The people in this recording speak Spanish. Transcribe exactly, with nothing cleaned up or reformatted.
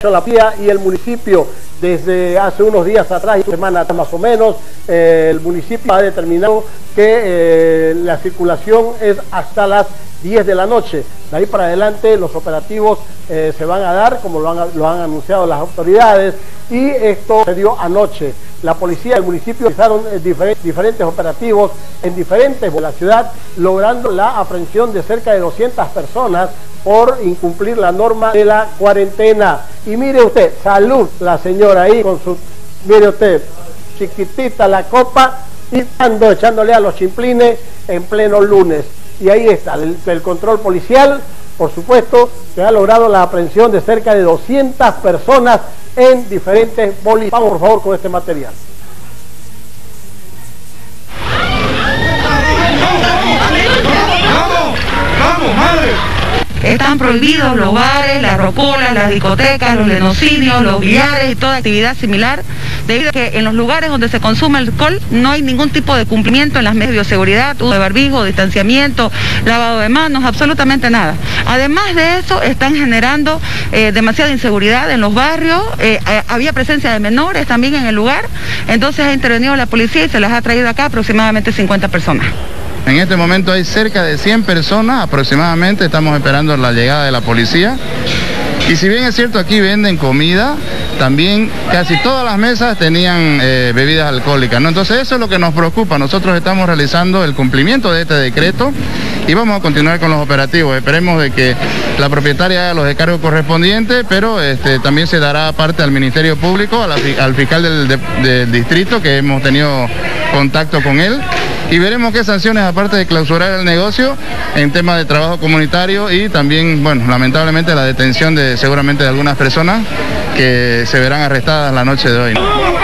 La policía y el municipio desde hace unos días atrás, una semana más o menos, eh, el municipio ha determinado que eh, la circulación es hasta las diez de la noche. De ahí para adelante los operativos eh, se van a dar, como lo han, lo han anunciado las autoridades, y esto se dio anoche. La policía y el municipio realizaron eh, diferentes, diferentes operativos en diferentes de la ciudad, logrando la aprehensión de cerca de doscientas personas por incumplir la norma de la cuarentena. Y mire usted, salud la señora ahí con su, mire usted, chiquitita la copa, y ando echándole a los chimplines en pleno lunes. Y ahí está, el, el control policial, por supuesto, que ha logrado la aprehensión de cerca de doscientas personas en diferentes bolillas. Vamos por favor con este material. ¡Vamos! ¡Vamos, madre! Están prohibidos los bares, las rocolas, las discotecas, los lenocinios, los billares y toda actividad similar, debido a que en los lugares donde se consume alcohol no hay ningún tipo de cumplimiento en las medidas de bioseguridad, uso de barbijo, distanciamiento, lavado de manos, absolutamente nada. Además de eso, están generando eh, demasiada inseguridad en los barrios, eh, eh, había presencia de menores también en el lugar, entonces ha intervenido la policía y se las ha traído acá aproximadamente cincuenta personas. En este momento hay cerca de cien personas aproximadamente, estamos esperando la llegada de la policía. Y si bien es cierto, aquí venden comida, también casi todas las mesas tenían eh, bebidas alcohólicas, ¿no? Entonces eso es lo que nos preocupa. Nosotros estamos realizando el cumplimiento de este decreto y vamos a continuar con los operativos. Esperemos de que la propietaria haga los descargos correspondientes, pero este, también se dará parte al Ministerio Público, a la, al fiscal del, de, del distrito, que hemos tenido contacto con él. Y veremos qué sanciones, aparte de clausurar el negocio, en temas de trabajo comunitario y también, bueno, lamentablemente la detención de seguramente de algunas personas que se verán arrestadas la noche de hoy.